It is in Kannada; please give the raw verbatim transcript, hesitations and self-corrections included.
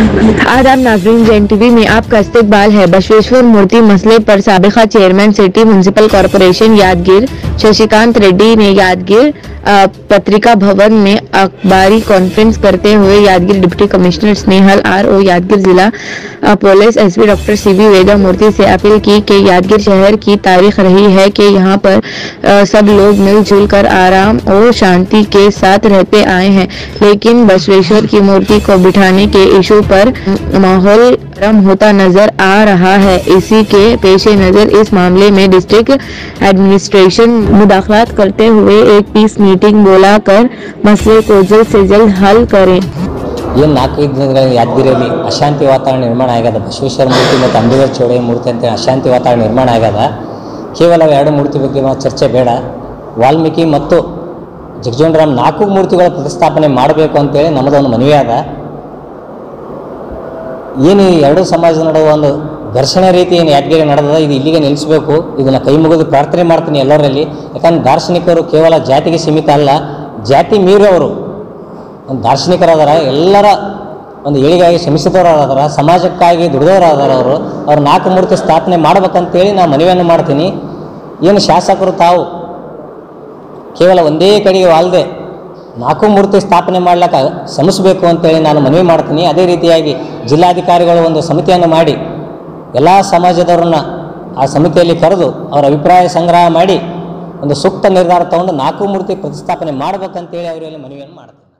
आदाब नाज़रीन, जैन टीवी में आपका इस्तकबाल है। बसवेश्वर मूर्ति मसले पर साबिका chairman city municipal corporation Yadgir Shashikant Reddy ने यादगीर पत्रिका भवन में अखबारी कॉन्फ्रेंस करते हुए Yadgir deputy commissioner Snehal R O Yadgir जिला police SP doctor CV Veda Murthy से अपील की कि यादगीर शहर की तारीख रही है कि यहाँ पर आ, सब लोग मिलजुल कर आराम और शांति के साथ रहते आए हैं, लेकिन बसवेश्वर की मूर्ति को बिठाने के इशू पर माहौल गर्म होता नजर आ रहा है। इसी के पेश नजर इस मामले में डिस्ट्रिक्ट एडमिनिस्ट्रेशन मुदाखलत करते हुए एक पीस मीटिंग बुलाकर मसले को जल्द से जल्द हल करें। ಏನು ನಾಲ್ಕೈದು ದಿನಗಳಲ್ಲಿ ಯಾದಗಿರಿಯಲ್ಲಿ ಅಶಾಂತಿ ವಾತಾವರಣ ನಿರ್ಮಾಣ ಆಗ್ಯದ. ಬಸವೇಶ್ವರ ಮೂರ್ತಿ ಮತ್ತು ಅಂಬೇಡ್ಕರ್ ಚೌಡಯ್ಯ ಮೂರ್ತಿ ಅಂತ ಅಶಾಂತಿ ವಾತಾವರಣ ನಿರ್ಮಾಣ ಆಗ್ಯದ. ಕೇವಲ ಎರಡು ಮೂರ್ತಿ ಬಗ್ಗೆ ಚರ್ಚೆ ಬೇಡ. ವಾಲ್ಮೀಕಿ ಮತ್ತು ಜಗಜೀವನರಾಮ್ ನಾಲ್ಕು ಮೂರ್ತಿಗಳ ಪ್ರತಿಷ್ಠಾಪನೆ ಮಾಡಬೇಕು ಅಂತೇಳಿ ನಮ್ಮದೊಂದು ಮನವಿ ಅದ. ಏನು ಎರಡು ಸಮಾಜದ ನಡುವೆ ಒಂದು ಘರ್ಷಣೆ ರೀತಿ ಏನು ಯಾದಗಿರಿ ನಡೆದ, ಇದು ಇಲ್ಲಿಗೆ ನಿಲ್ಲಿಸಬೇಕು. ಇದನ್ನು ಕೈ ಮುಗಿದು ಪ್ರಾರ್ಥನೆ ಮಾಡ್ತೀನಿ ಎಲ್ಲರಲ್ಲಿ. ಯಾಕಂದ್ರೆ ದಾರ್ಶನಿಕರು ಕೇವಲ ಜಾತಿಗೆ ಸೀಮಿತ ಅಲ್ಲ, ಜಾತಿ ಮೀರವರು ಒಂದು ದಾರ್ಶನಿಕರಾದಾರ, ಎಲ್ಲರ ಒಂದು ಏಳಿಗಾಗಿ ಶ್ರಮಿಸಿದವರಾದಾರ, ಸಮಾಜಕ್ಕಾಗಿ ದುಡಿದವರಾದಾರ. ಅವರು ಅವ್ರು ನಾಲ್ಕು ಮೂರ್ತಿ ಸ್ಥಾಪನೆ ಮಾಡ್ಬೇಕಂತೇಳಿ ನಾನು ಮನವಿಯನ್ನು ಮಾಡ್ತೀನಿ. ಏನು ಶಾಸಕರು ತಾವು ಕೇವಲ ಒಂದೇ ಕಡೆಗೆ ವಾಲ್ದೆ ನಾಲ್ಕು ಮೂರ್ತಿ ಸ್ಥಾಪನೆ ಮಾಡ್ಲಿಕ್ಕೆ ಶ್ರಮಿಸಬೇಕು ಅಂತೇಳಿ ನಾನು ಮನವಿ ಮಾಡ್ತೀನಿ. ಅದೇ ರೀತಿಯಾಗಿ ಜಿಲ್ಲಾಧಿಕಾರಿಗಳು ಒಂದು ಸಮಿತಿಯನ್ನು ಮಾಡಿ ಎಲ್ಲ ಸಮಾಜದವ್ರನ್ನ ಆ ಸಮಿತಿಯಲ್ಲಿ ಕರೆದು ಅವರ ಅಭಿಪ್ರಾಯ ಸಂಗ್ರಹ ಮಾಡಿ ಒಂದು ಸೂಕ್ತ ನಿರ್ಧಾರ ತಗೊಂಡು ನಾಲ್ಕು ಮೂರ್ತಿ ಪ್ರತಿಷ್ಠಾಪನೆ ಮಾಡಬೇಕಂತೇಳಿ ಅವರಲ್ಲಿ ಮನವಿಯನ್ನು ಮಾಡ್ತೀನಿ.